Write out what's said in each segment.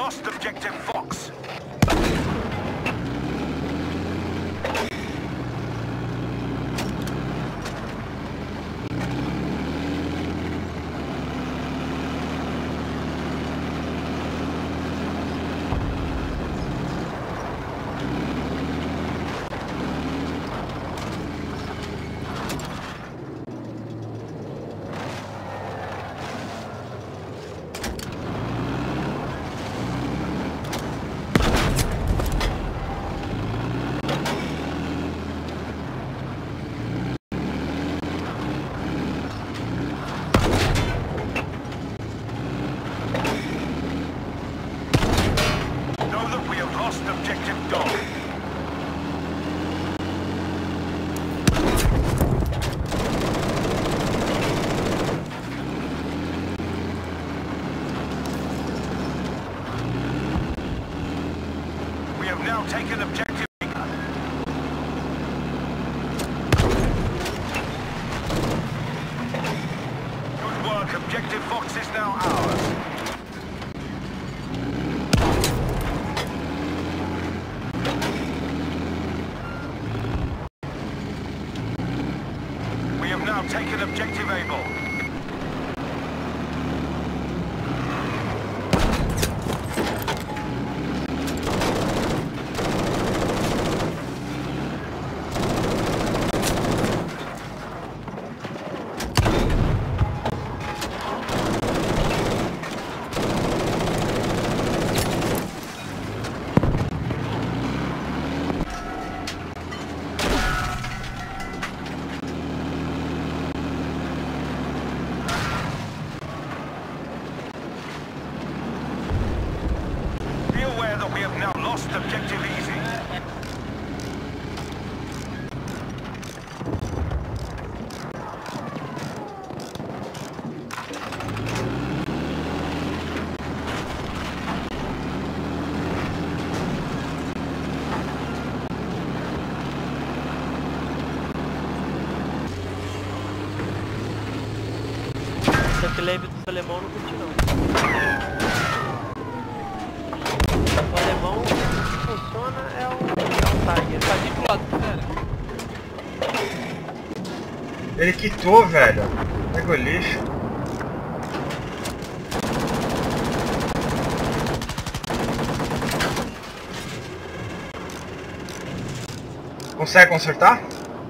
lost objective Fox. Taken objective. Good work. Objective Fox is now ours. We have now taken objective Able. We have now lost objective easy. Esse leve do alemão não curti não. O alemão que funciona é o tag. Ele tá aqui pro lado, velho. Ele quitou, velho. Pega o lixo. Consegue consertar?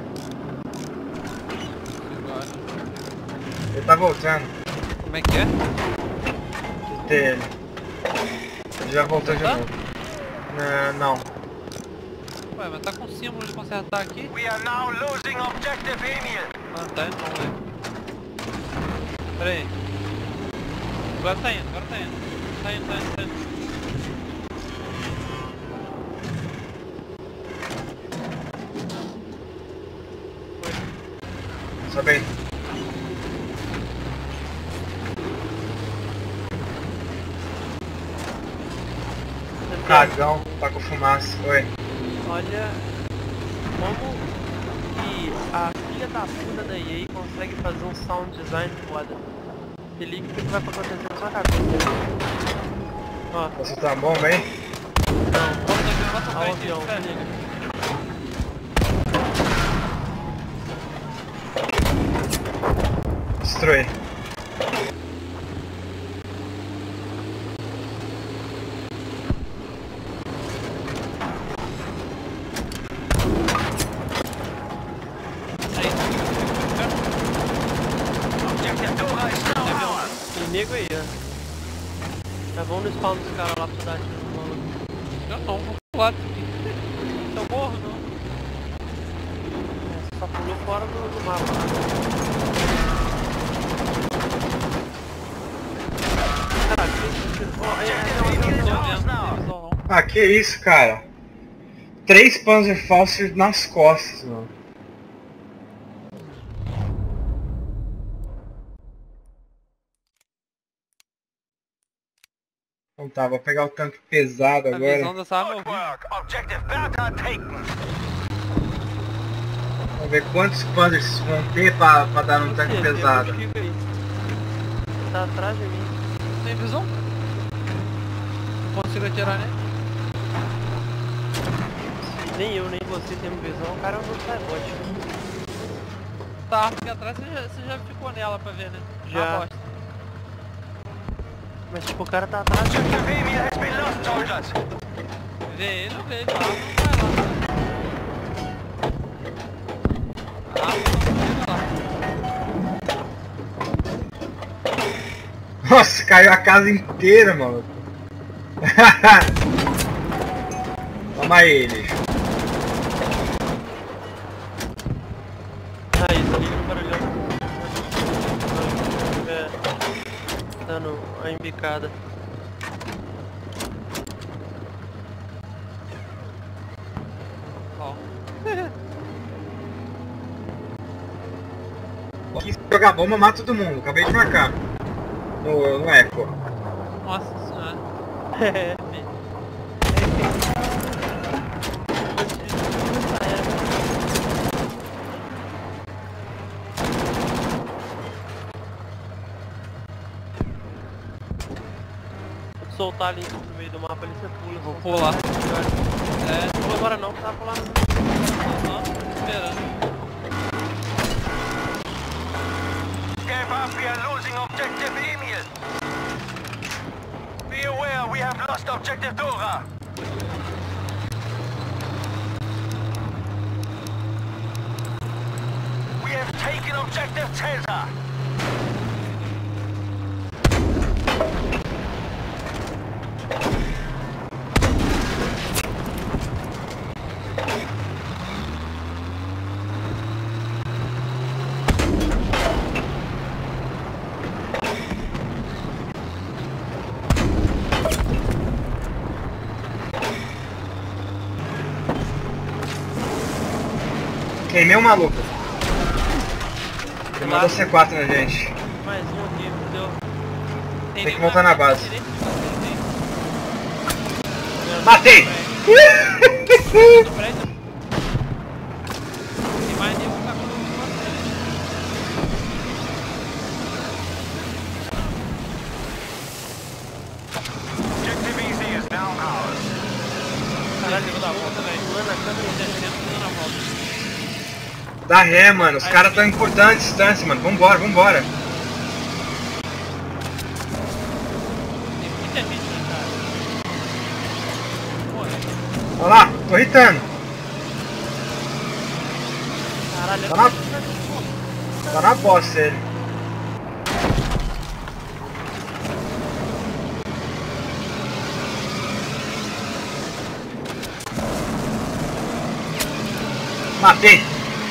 Ele tá voltando. Como é que é? Quitei ele. Ele já voltou de novo. Não. Ué, mas tá com símbolo de consertar aqui? We are now losing objective Emil. Ah, tá indo, vamos ver. Pera aí. Agora tá indo. Tá indo. Sobe aí. Cagão, tá com fumaça. Oi. Olha como que a filha da puta da EA consegue fazer um sound design foda. Se liga o que vai acontecer na sua cabeça. Ó. Você tá bom, hein? Não, o avião, se liga. Destruir. Nego aí, ó. Já vamos no spawn dos caras lá pra dar tiro no maluco. Eu não, vou pular aqui. Eu morro, não. Só pulou fora do mapa. Ah, que isso, cara? 3 Panzerfaust nas costas, mano. Então tá, vou pegar o tanque pesado A agora. visão dessa arma Objective Bertha taken. Vamos ver quantos Panzers vão ter pra dar um tanque pesado. Tá atrás de mim. tem visão? Não consigo atirar nele. Nem eu, nem você temos visão, o cara é um cyborg. Tá, aqui atrás você já ficou nela pra ver, né? Já. Ah, bosta. Mas tipo, o cara tá atrás. Objective Emil has been lost, soldiers. Vê ele ou vê ele lá, não vai lá. Ah, não chega lá. Nossa, caiu a casa inteira, mano. Toma ele. Ah, isso ali no barulhão. Dando a embicada. Ó. Se jogar bomba, mata todo mundo. Acabei de marcar. No eco. Nossa senhora. É, filho. Soltar ali no meio do mapa ali, você pula. Vou pular. É, Não pula agora não, que tá pulando. não, tô esperando. Give up, we are losing objective Emil. Be aware, we have lost objective Dora. We have taken objective Caesar. Queimei o maluco. Ele mandou C4 na gente. Mais um aqui, deu. Tem que voltar na base. Tem. Matei! No prédio. Tem mais nenhum que tá com você. Objective Easy is now ours. Caralho, eu vou dar a volta, velho. Pulando a câmera inteira. Dando a volta. Dá ré, mano. Os caras tão encurtando a distância, mano. Vambora, vambora. Tem muita gente, né, cara? Morre. Olha lá, tô irritando. Caralho, Tá na, tá na bosta ele. Matei!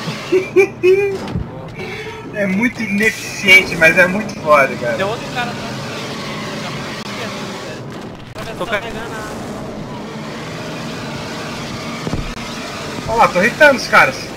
É muito ineficiente, mas é muito foda, Tem cara. outro cara atrás do trem. tô carregando a... Olha lá, tô irritando os caras.